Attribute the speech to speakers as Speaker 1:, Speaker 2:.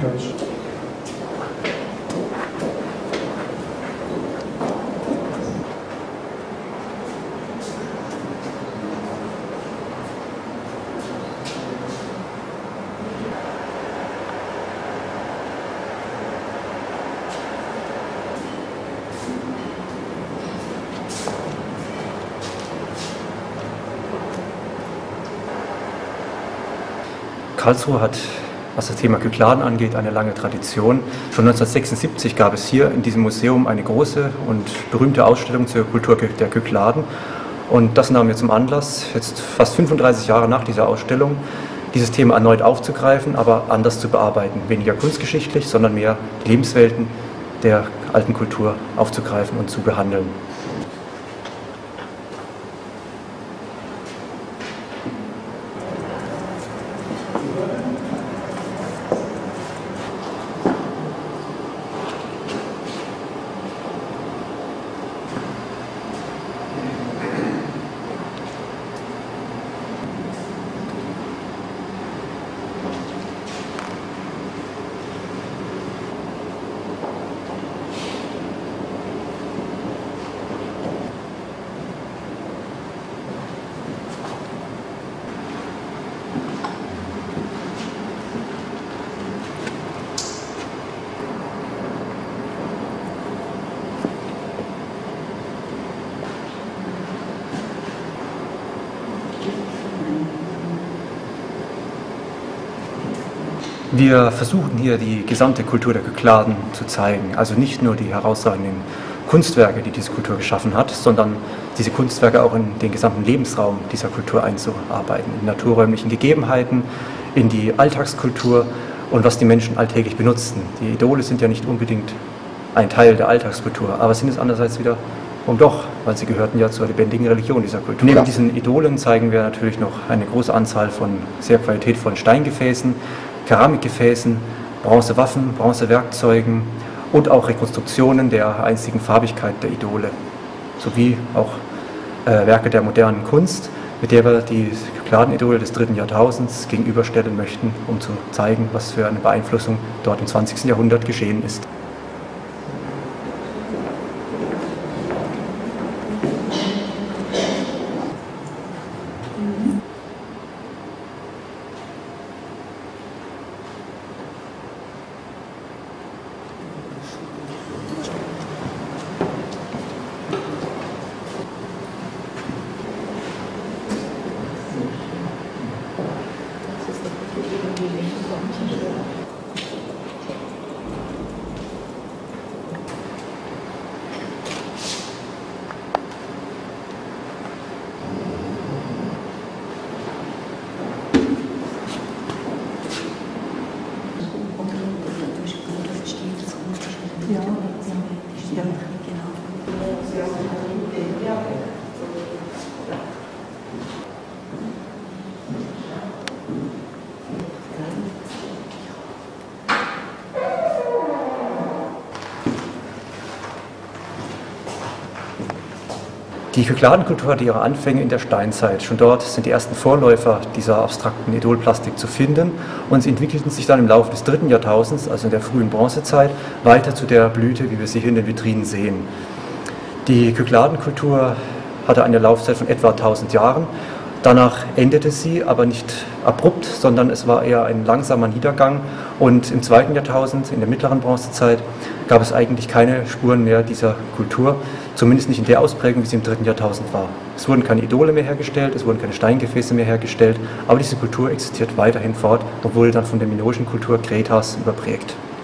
Speaker 1: gleich.
Speaker 2: Karlsruhe hat, was das Thema Kykladen angeht, eine lange Tradition. Schon 1976 gab es hier in diesem Museum eine große und berühmte Ausstellung zur Kultur der Kykladen. Und das nahmen wir zum Anlass, jetzt fast 35 Jahre nach dieser Ausstellung, dieses Thema erneut aufzugreifen, aber anders zu bearbeiten. Weniger kunstgeschichtlich, sondern mehr Lebenswelten der alten Kultur aufzugreifen und zu behandeln. Wir versuchen hier die gesamte Kultur der Kykladen zu zeigen, also nicht nur die herausragenden Kunstwerke, die diese Kultur geschaffen hat, sondern diese Kunstwerke auch in den gesamten Lebensraum dieser Kultur einzuarbeiten, in naturräumlichen Gegebenheiten, in die Alltagskultur und was die Menschen alltäglich benutzen. Die Idole sind ja nicht unbedingt ein Teil der Alltagskultur, aber sind es andererseits wieder doch, weil sie gehörten ja zur lebendigen Religion dieser Kultur. Neben diesen Idolen zeigen wir natürlich noch eine große Anzahl von sehr qualitätvollen Steingefäßen, Keramikgefäßen, Bronzewaffen, Bronzewerkzeugen und auch Rekonstruktionen der einzigen Farbigkeit der Idole, sowie auch Werke der modernen Kunst, mit der wir die Kykladen-Idole des 3. Jahrtausends gegenüberstellen möchten, um zu zeigen, was für eine Beeinflussung dort im 20. Jahrhundert geschehen ist.
Speaker 3: Ja, ja, genau.
Speaker 2: Die Kykladenkultur hatte ihre Anfänge in der Steinzeit. Schon dort sind die ersten Vorläufer dieser abstrakten Idolplastik zu finden und sie entwickelten sich dann im Laufe des 3. Jahrtausends, also in der frühen Bronzezeit, weiter zu der Blüte, wie wir sie hier in den Vitrinen sehen. Die Kykladenkultur hatte eine Laufzeit von etwa 1000 Jahren. Danach endete sie, aber nicht abrupt, sondern es war eher ein langsamer Niedergang. Und im 2. Jahrtausend, in der mittleren Bronzezeit, gab es eigentlich keine Spuren mehr dieser Kultur, zumindest nicht in der Ausprägung, wie sie im 3. Jahrtausend war. Es wurden keine Idole mehr hergestellt, es wurden keine Steingefäße mehr hergestellt, aber diese Kultur existiert weiterhin fort und wurde dann von der minoischen Kultur Kretas überprägt.